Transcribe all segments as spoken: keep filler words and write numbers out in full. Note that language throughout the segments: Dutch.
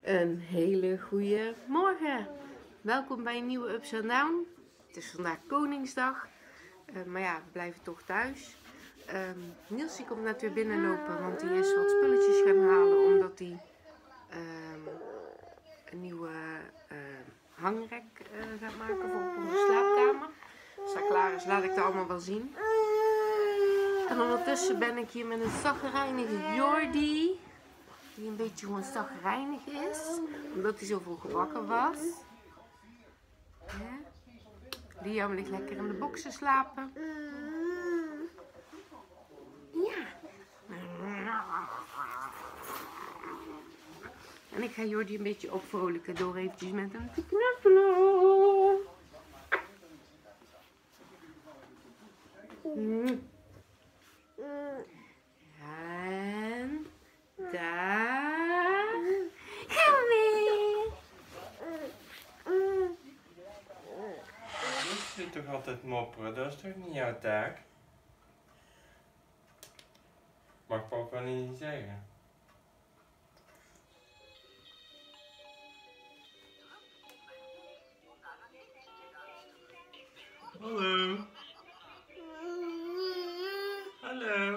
Een hele goede morgen. Welkom bij een nieuwe Ups and Down. Het is vandaag Koningsdag, uh, maar ja, we blijven toch thuis. Um, Niels die komt net weer binnenlopen, want hij is wat spulletjes gaan halen omdat hij um, een nieuwe uh, hangrek uh, gaat maken voor op onze slaapkamer. Als dat klaar is, laat ik dat allemaal wel zien. En ondertussen ben ik hier met een zaggerijnige Jordi. Die een beetje gewoon zagrijnig is, omdat hij zo vroeg wakker was. Ja. Liam ligt lekker in de boksen slapen. Ja. En ik ga Jordi een beetje opvrolijken door eventjes met hem te knuffelen. En daar gaan we. Je zit toch altijd mopperen, dat is toch niet jouw taak? Mag papa niet zeggen. Hallo. Hallo.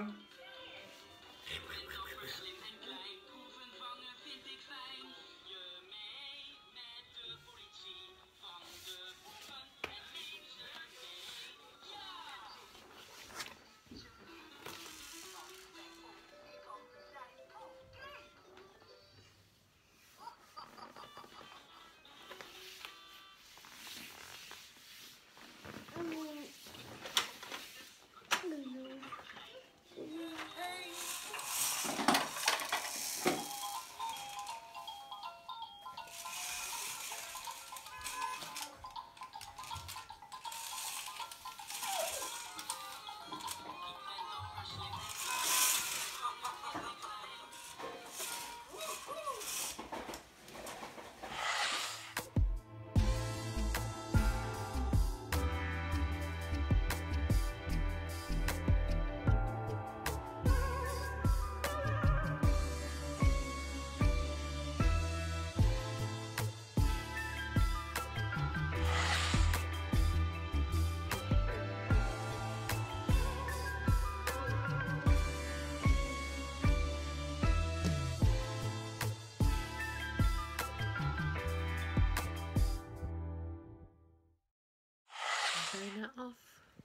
Bijna af.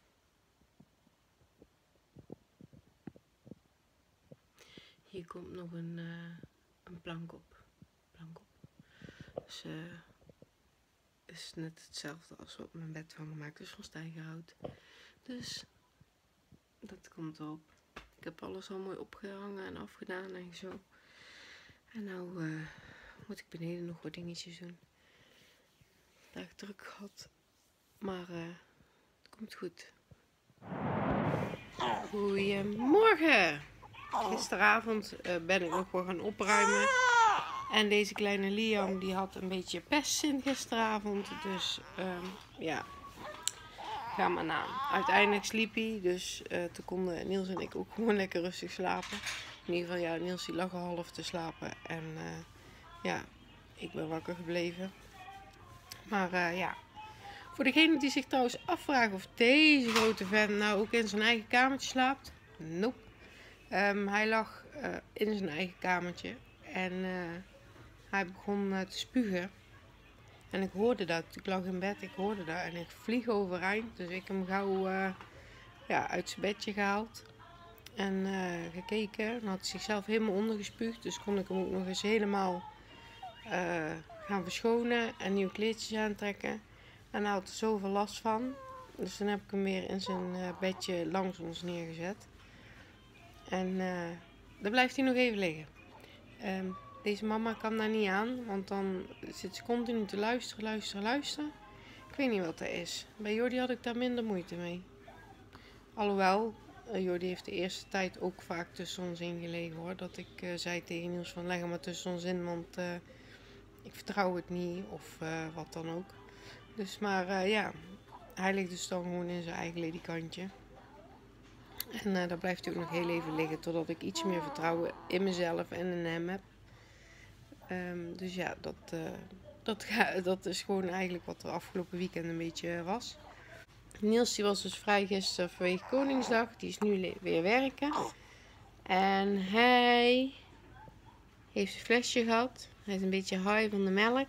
Hier komt nog een, uh, een plank op. Plank op. Dus uh, is net hetzelfde als wat mijn bed van gemaakt is van stijgerhout. Dus dat komt erop. Ik heb alles al mooi opgehangen en afgedaan en zo. En nou uh, moet ik beneden nog wat dingetjes doen. Daar heb ik druk gehad. Maar uh, het komt goed. Goedemorgen! Gisteravond uh, ben ik nog wel gaan opruimen. En deze kleine Liam die had een beetje pestzin gisteravond. Dus um, ja, ga maar na. Uiteindelijk sliep hij. Dus uh, toen konden Niels en ik ook gewoon lekker rustig slapen. In ieder geval, ja, Niels die lag al half te slapen. En uh, ja, ik ben wakker gebleven. Maar uh, ja. Voor degene die zich trouwens afvragen of deze grote vent nou ook in zijn eigen kamertje slaapt. Nope. Um, hij lag uh, in zijn eigen kamertje. En uh, hij begon uh, te spugen. En ik hoorde dat. Ik lag in bed, ik hoorde dat. En ik vlieg overeind. Dus ik heb hem gauw uh, ja, uit zijn bedje gehaald. En uh, gekeken. Dan had hij zichzelf helemaal ondergespuugd. Dus kon ik hem ook nog eens helemaal uh, gaan verschonen. En nieuwe kleedjes aantrekken. En hij had er zoveel last van. Dus dan heb ik hem weer in zijn uh, bedje langs ons neergezet. En uh, dan blijft hij nog even liggen. Um, deze mama kan daar niet aan. Want dan zit ze continu te luisteren, luisteren, luisteren. Ik weet niet wat dat is. Bij Jordi had ik daar minder moeite mee. Alhoewel, uh, Jordi heeft de eerste tijd ook vaak tussen ons in gelegen hoor. Dat ik uh, zei tegen Niels van leg hem maar tussen ons in. Want uh, ik vertrouw het niet. Of uh, wat dan ook. Dus maar uh, ja, hij ligt dus dan gewoon in zijn eigen ledikantje. En uh, daar blijft hij ook nog heel even liggen totdat ik iets meer vertrouwen in mezelf en in hem heb. Um, dus ja, dat, uh, dat, ga, dat is gewoon eigenlijk wat er afgelopen weekend een beetje was. Niels die was dus vrij gisteren vanwege Koningsdag. Die is nu weer werken. En hij heeft een flesje gehad. Hij is een beetje high van de melk.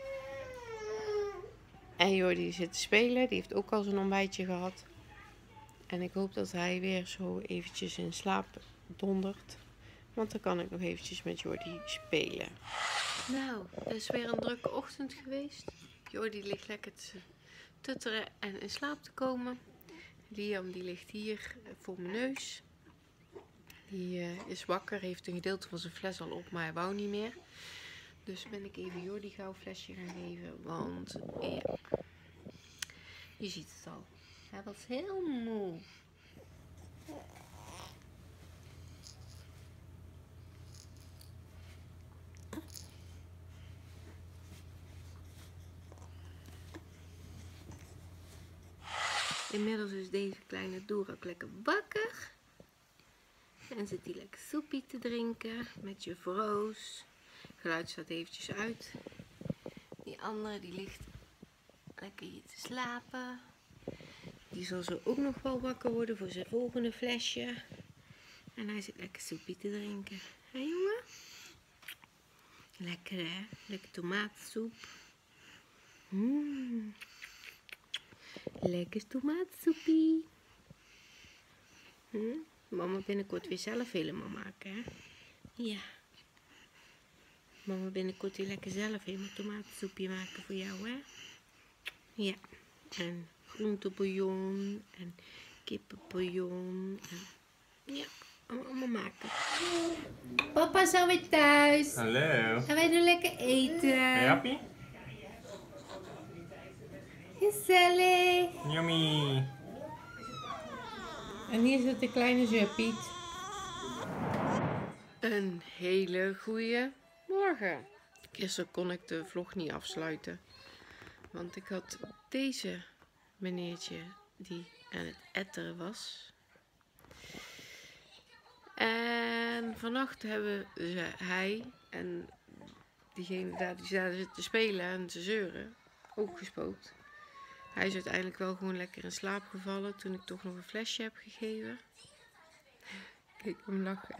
En Jordi zit te spelen. Die heeft ook al zijn ontbijtje gehad. En ik hoop dat hij weer zo eventjes in slaap dondert. Want dan kan ik nog eventjes met Jordi spelen. Nou, het is weer een drukke ochtend geweest. Jordi ligt lekker te tutteren en in slaap te komen. Liam die ligt hier voor mijn neus. Die uh, is wakker, heeft een gedeelte van zijn fles al op, maar hij wou niet meer. Dus ben ik even Jordi gauw een flesje gaan geven. Want ja, je ziet het al. Hij was heel moe. Inmiddels is deze kleine Doer ook lekker wakker. En zit hij lekker soepie te drinken met juf Roos. Het geluid staat eventjes uit. Die andere die ligt lekker hier te slapen. Die zal zo ook nog wel wakker worden voor zijn volgende flesje. En hij zit lekker soepie te drinken. Hé jongen? Lekker hè? Lekker tomatensoep. Mmm. Lekker tomatensoepie. Hm? Mama binnenkort weer zelf helemaal maken, hè? Ja. Mama binnenkort weer lekker zelf helemaal tomatensoepje maken voor jou, hè? Ja. En groentebouillon en kippenbouillon. En ja, allemaal maken. Papa is alweer thuis. Hallo. En wij doen lekker eten. Ben je happy? Gezellig. Yummy. En hier zit de kleine zeurpiet. Een hele goede morgen. Gisteren kon ik de vlog niet afsluiten. Want ik had deze meneertje die aan het etteren was. En vannacht hebben ze, hij en diegene daar die daar zit te spelen en te zeuren ook gespookt. Hij is uiteindelijk wel gewoon lekker in slaap gevallen toen ik toch nog een flesje heb gegeven. Kijk hem lachen.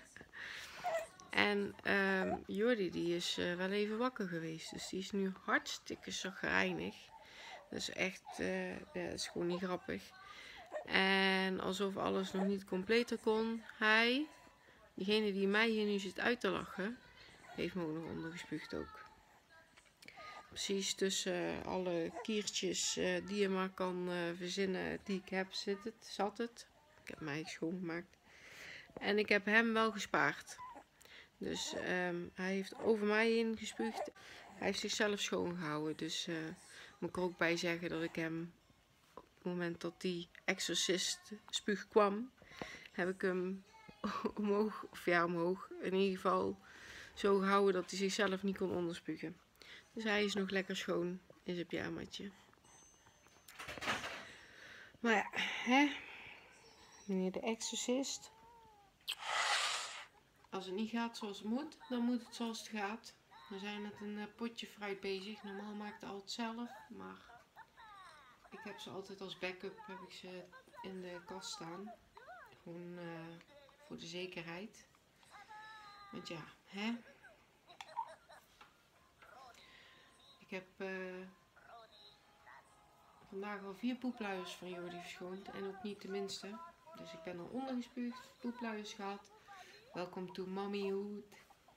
En um, Jordi die is uh, wel even wakker geweest. Dus die is nu hartstikke chagrijnig. Dat is echt, uh, ja, dat is gewoon niet grappig. En alsof alles nog niet completer kon. Hij, diegene die mij hier nu zit uit te lachen, heeft me ook nog ondergespuugd ook. Precies tussen alle kiertjes uh, die je maar kan uh, verzinnen die ik heb, zit het, zat het. Ik heb mij schoongemaakt. En ik heb hem wel gespaard. Dus um, hij heeft over mij heen gespuugd. Hij heeft zichzelf schoongehouden. Dus uh, moet ik er ook bij zeggen dat ik hem op het moment dat die exorcist spuug kwam, heb ik hem omhoog, of ja omhoog, in ieder geval zo gehouden dat hij zichzelf niet kon onderspugen. Dus hij is nog lekker schoon in zijn pyjamaatje. Maar ja, hè? Meneer de exorcist. Als het niet gaat zoals het moet, dan moet het zoals het gaat. We zijn met een uh, potje fruit bezig. Normaal maak ik het altijd zelf, maar ik heb ze altijd als backup heb ik ze in de kast staan. Gewoon uh, voor de zekerheid. Want ja, hè? Ik heb uh, vandaag al vier poepluiers van Jordi verschoond en ook niet de minste. Dus ik ben al ondergespuugd, poepluiers gehad. Welkom to mommyhood.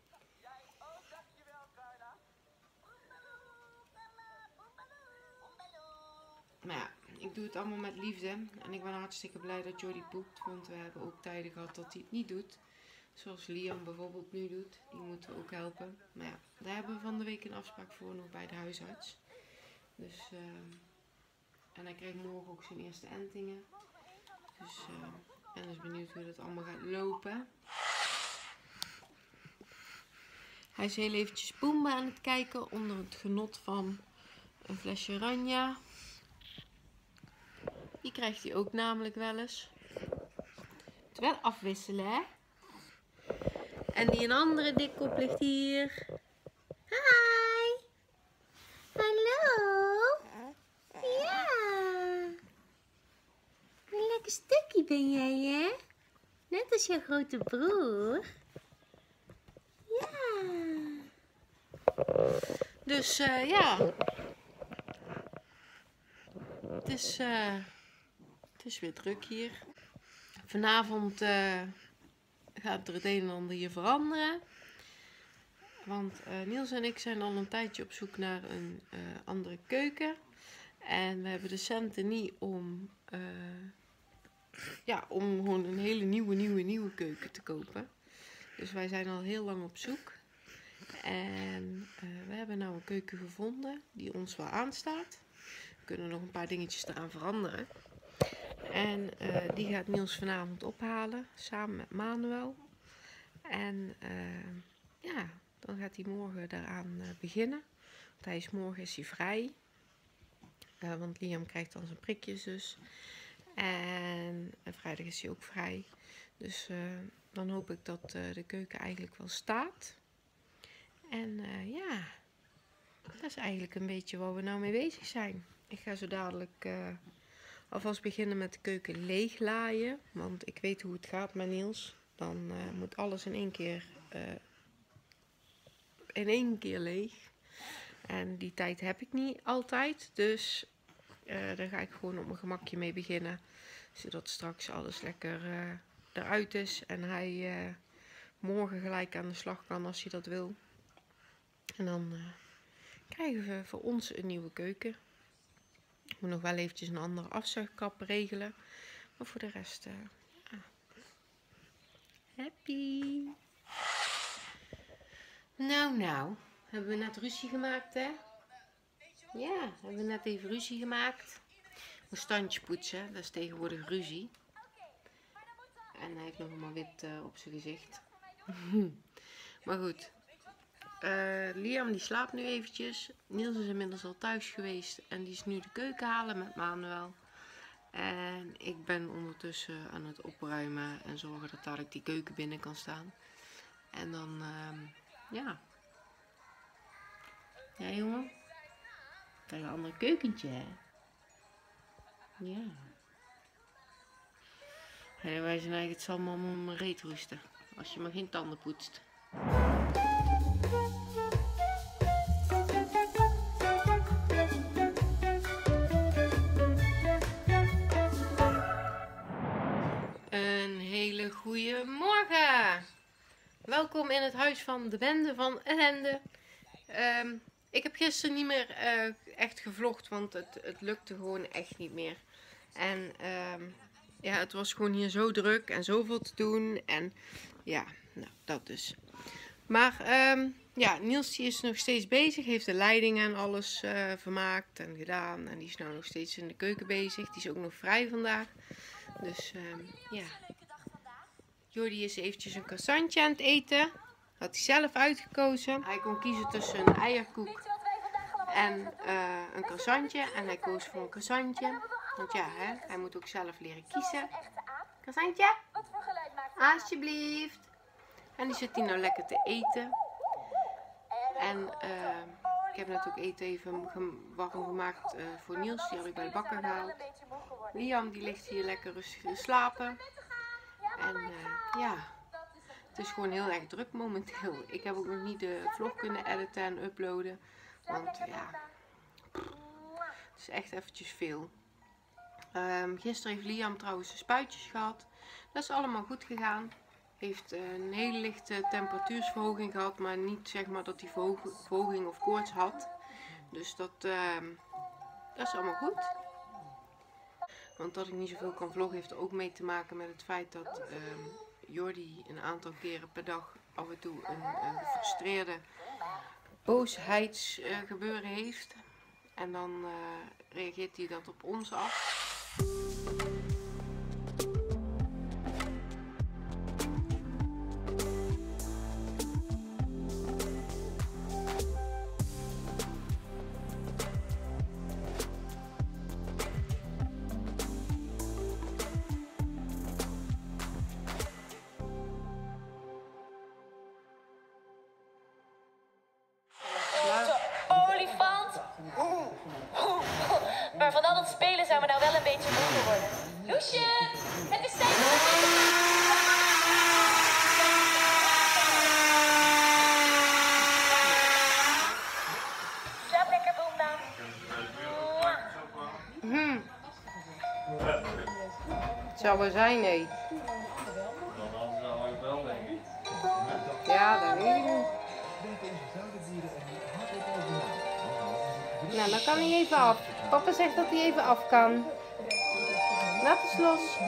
Maar ja, ik doe het allemaal met liefde. En ik ben hartstikke blij dat Jordi poept. Want we hebben ook tijden gehad dat hij het niet doet. Zoals Liam bijvoorbeeld nu doet. Die moeten we ook helpen. Maar ja, daar hebben we van de week een afspraak voor nog bij de huisarts. Dus, uh, en hij krijgt morgen ook zijn eerste entingen. Dus ik uh, ben dus benieuwd hoe dat allemaal gaat lopen. Hij is heel eventjes Boomba aan het kijken onder het genot van een flesje Ranja. Die krijgt hij ook namelijk wel eens. Het wel afwisselen, hè? En die een andere dikkop ligt hier. Hi. Hallo. Ja. Een lekker stukje ben jij, hè? Net als jouw grote broer. Ja. Dus uh, ja. Het is, uh, het is weer druk hier. Vanavond uh, gaat er het een en ander hier veranderen. Want uh, Niels en ik zijn al een tijdje op zoek naar een uh, andere keuken. En we hebben de centen niet om, uh, ja, om gewoon een hele nieuwe, nieuwe, nieuwe keuken te kopen. Dus wij zijn al heel lang op zoek. En uh, we hebben nou een keuken gevonden die ons wel aanstaat. We kunnen nog een paar dingetjes eraan veranderen. En uh, die gaat Niels vanavond ophalen, samen met Manuel. En uh, ja, dan gaat hij morgen daaraan uh, beginnen. Want hij is morgen is hij vrij. Uh, want Liam krijgt dan zijn prikjes dus. En uh, vrijdag is hij ook vrij. Dus uh, dan hoop ik dat uh, de keuken eigenlijk wel staat. En uh, ja, dat is eigenlijk een beetje waar we nou mee bezig zijn. Ik ga zo dadelijk uh, alvast beginnen met de keuken leeglaaien. Want ik weet hoe het gaat met Niels. Dan uh, moet alles in één keer, uh, in één keer leeg. En die tijd heb ik niet altijd. Dus uh, daar ga ik gewoon op mijn gemakje mee beginnen. Zodat straks alles lekker uh, eruit is. En hij uh, morgen gelijk aan de slag kan als hij dat wil. En dan uh, krijgen we voor ons een nieuwe keuken. Ik moet nog wel eventjes een andere afzuigkap regelen. Maar voor de rest, uh, ja. Happy. Nou, nou. Hebben we net ruzie gemaakt, hè? Ja, hebben we net even ruzie gemaakt. Een standje poetsen, dat is tegenwoordig ruzie. En hij heeft nog helemaal wit uh, op zijn gezicht. Maar goed. Uh, Liam die slaapt nu eventjes. Niels is inmiddels al thuis geweest. En die is nu de keuken halen met Manuel. En ik ben ondertussen aan het opruimen. En zorgen dat dadelijk die keuken binnen kan staan. En dan, uh, ja. Ja jongen. Krijg een ander keukentje, hè? Ja. En wij zijn eigenlijk het zal me allemaal mijn reet roesten. Als je maar geen tanden poetst. Een hele goede morgen. Welkom in het huis van de bende van ellende. Um, ik heb gisteren niet meer uh, echt gevlogd, want het, het lukte gewoon echt niet meer. En um, ja, het was gewoon hier zo druk en zoveel te doen. En ja, nou, dat dus. Maar um, ja, Niels die is nog steeds bezig, heeft de leiding en alles uh, vermaakt en gedaan. En die is nou nog steeds in de keuken bezig. Die is ook nog vrij vandaag. Dus um, ja. Jordi is eventjes een croissantje aan het eten. Had hij zelf uitgekozen. Hij kon kiezen tussen een eierkoek en uh, een croissantje. En hij koos voor een croissantje. Want ja, hè, hij moet ook zelf leren kiezen. Croissantje? Alsjeblieft. En die zit hij nou lekker te eten. En uh, ik heb net ook eten even warm gemaakt uh, voor Niels. Die heb ik bij de bakker gehaald. Liam die ligt hier lekker rustig te slapen. En uh, ja, het is gewoon heel erg druk momenteel. Ik heb ook nog niet de vlog kunnen editen en uploaden. Want ja, het is echt eventjes veel. Um, gisteren heeft Liam trouwens de spuitjes gehad. Dat is allemaal goed gegaan. Heeft uh, een hele lichte temperatuursverhoging gehad. Maar niet zeg maar dat hij verhoging of koorts had. Dus dat, uh, dat is allemaal goed. Want dat ik niet zoveel kan vloggen heeft er ook mee te maken met het feit dat uh, Jordi een aantal keren per dag af en toe een, een gefrustreerde boosheidsgebeuren uh, heeft. En dan uh, reageert hij dat op ons af. al dat spelen zijn we nou wel een beetje moe geworden. Loesje, het is tijd voor de slaap lekker, Boomba. Hm. Het zou wel zijn, nee. Dan was het al lang wel, denk ik. Ja, dat weet ik niet. Nou, dan kan hij even af. Papa zegt dat hij even af kan. Laat eens los.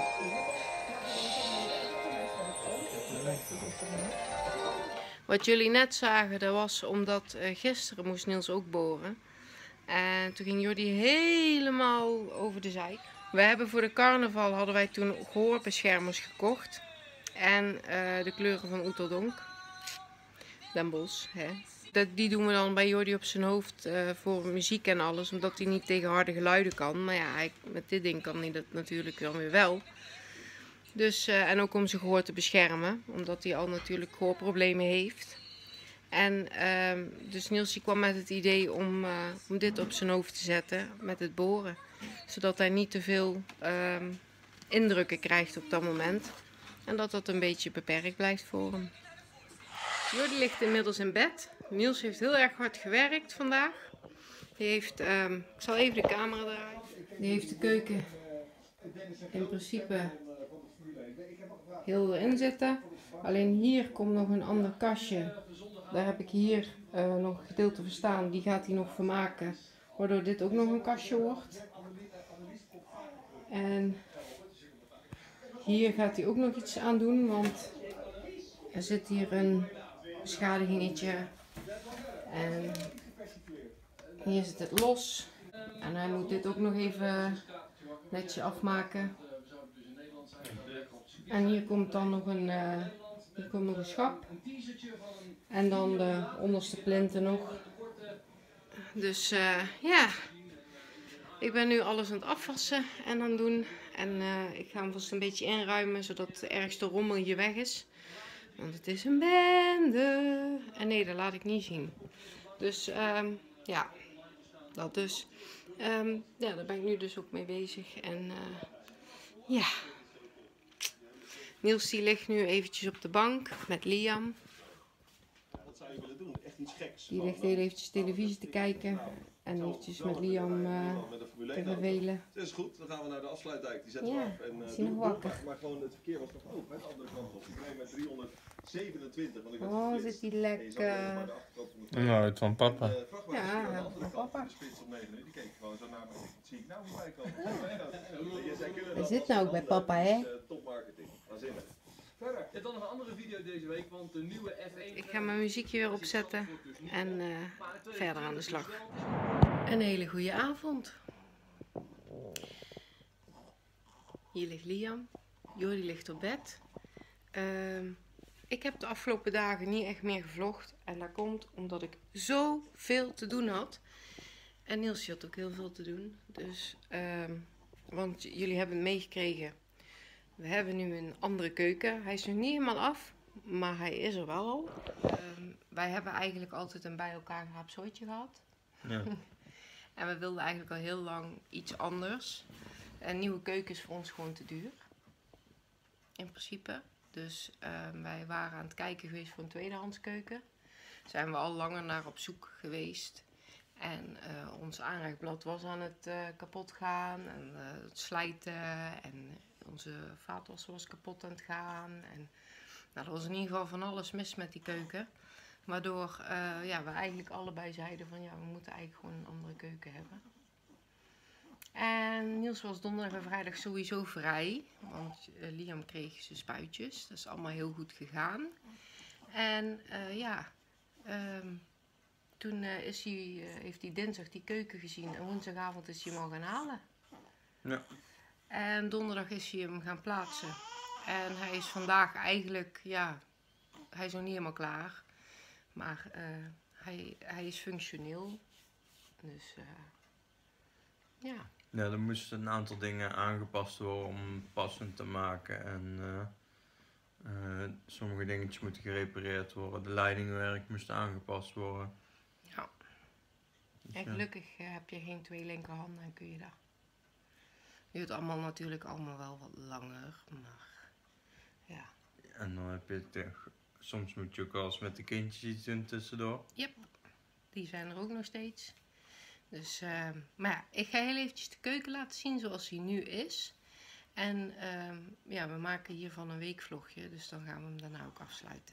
Wat jullie net zagen, dat was omdat uh, gisteren moest Niels ook boren. En toen ging Jordi helemaal over de zeik. We hebben voor de carnaval hadden wij toen gehoorbeschermers gekocht. En uh, de kleuren van Oeteldonk. Den Bosch, hè. Dat, die doen we dan bij Jordi op zijn hoofd uh, voor muziek en alles. Omdat hij niet tegen harde geluiden kan. Maar ja, hij, met dit ding kan hij dat natuurlijk dan weer wel. Dus, uh, en ook om zijn gehoor te beschermen. Omdat hij al natuurlijk gehoorproblemen heeft. En uh, dus Niels kwam met het idee om, uh, om dit op zijn hoofd te zetten met het boren. Zodat hij niet te veel uh, indrukken krijgt op dat moment. En dat dat een beetje beperkt blijft voor hem. Jordi ligt inmiddels in bed. Niels heeft heel erg hard gewerkt vandaag. Die heeft, um, ik zal even de camera draaien. Die heeft de keuken in principe heel erin zitten. Alleen hier komt nog een ander kastje. Daar heb ik hier uh, nog een gedeelte van staan. Die gaat hij nog vermaken. Waardoor dit ook nog een kastje wordt. En hier gaat hij ook nog iets aan doen. Want er zit hier een beschadigingetje. En hier zit het los. En hij moet dit ook nog even netjes afmaken. En hier komt dan nog een, uh, hier komt nog een schap. En dan de onderste plinten nog. Dus uh, ja, ik ben nu alles aan het afwassen en aan het doen. En uh, ik ga hem vast een beetje inruimen, zodat het ergste rommel hier weg is. Want het is een bende. En nee, dat laat ik niet zien. Dus um, ja, dat dus. Um, ja, daar ben ik nu dus ook mee bezig. En uh, ja. Niels die ligt nu eventjes op de bank met Liam. Wat zou je willen doen? Echt iets geks. Die ligt heel eventjes televisie te kijken. En eventjes met Liam uh, te vervelen. Dat is goed, dan gaan we naar de afsluitdijk. Die zetten ja, we af. En, uh, is hij nog wakker? Maar gewoon het verkeer was nog open, hè, de andere kant op. Ik rijd met driehonderdzevenentwintig. Want ik oh, zit die lekker. Nou, het van papa. En, uh, ja, van papa. De spits op negen, die keek gewoon zo naar me. Wat zie ik nou voorbij komen? Hij zit nou ook bij papa, hè? Top marketing, waanzinnig. Verder. Je hebt dan nog een andere video deze week, want de nieuwe F één... Ik ga mijn muziekje weer opzetten en uh, verder aan de slag. Een hele goede avond. Hier ligt Liam. Jordi ligt op bed. Uh, ik heb de afgelopen dagen niet echt meer gevlogd. En dat komt omdat ik zoveel te doen had. En Niels had ook heel veel te doen. Dus, uh, want jullie hebben het meegekregen. We hebben nu een andere keuken. Hij is nog niet helemaal af, maar hij is er wel al. Um, wij hebben eigenlijk altijd een bij elkaar geraapt zooitje gehad. Ja. En we wilden eigenlijk al heel lang iets anders. Een nieuwe keuken is voor ons gewoon te duur. In principe. Dus um, wij waren aan het kijken geweest voor een tweedehands keuken. Zijn we al langer naar op zoek geweest. En uh, ons aanrechtblad was aan het uh, kapot gaan. En uh, het slijten. En onze vaatwasser was kapot aan het gaan. En nou, er was in ieder geval van alles mis met die keuken. Waardoor uh, ja, we eigenlijk allebei zeiden van ja, we moeten eigenlijk gewoon een andere keuken hebben. En Niels was donderdag en vrijdag sowieso vrij. Want uh, Liam kreeg zijn spuitjes. Dat is allemaal heel goed gegaan. En uh, ja, um, toen uh, is hij, uh, heeft hij dinsdag die keuken gezien. En woensdagavond is hij hem al gaan halen. Ja. En donderdag is hij hem gaan plaatsen. En hij is vandaag eigenlijk, ja, hij is nog niet helemaal klaar. Maar uh, hij, hij is functioneel. Dus uh, ja. Ja, er moesten een aantal dingen aangepast worden om het passend te maken. En uh, uh, sommige dingetjes moeten gerepareerd worden. De leidingwerk moest aangepast worden. Ja. Dus, En ja. gelukkig uh, heb je geen twee linkerhanden en kun je dat. Duurt allemaal natuurlijk allemaal wel wat langer, maar ja. En dan heb je het, eh, soms moet je ook wel eens met de kindjes iets doen tussendoor. Yep, die zijn er ook nog steeds. Dus, uh, maar ja, ik ga heel eventjes de keuken laten zien zoals die nu is. En uh, ja, we maken hiervan een weekvlogje, dus dan gaan we hem daarna ook afsluiten.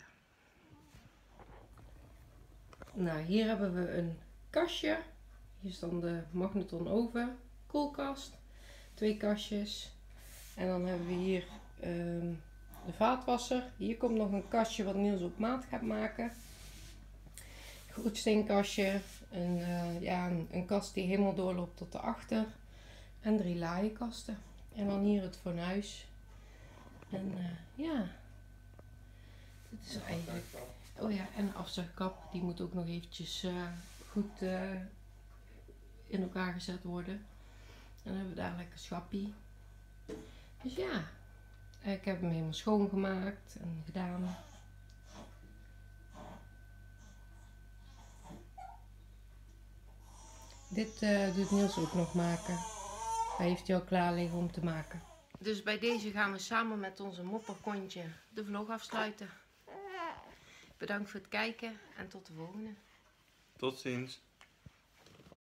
Nou, hier hebben we een kastje. Hier is dan de Magneton oven, koelkast, twee kastjes. En dan hebben we hier uh, de vaatwasser. Hier komt nog een kastje wat Niels op maat gaat maken. Groetsteenkastje, een, uh, ja, een, een kast die helemaal doorloopt tot de achter. En drie laaienkasten. En dan hier het fornuis. En uh, ja, dit is eigenlijk... Oh ja, en de afzuigkap, die moet ook nog eventjes uh, goed uh, in elkaar gezet worden. En dan hebben we daar lekker schappie. Dus ja, ik heb hem helemaal schoongemaakt en gedaan. Dit uh, doet Niels ook nog maken. Hij heeft hij al klaar liggen om te maken. Dus bij deze gaan we samen met onze mopperkontje de vlog afsluiten. Bedankt voor het kijken en tot de volgende. Tot ziens.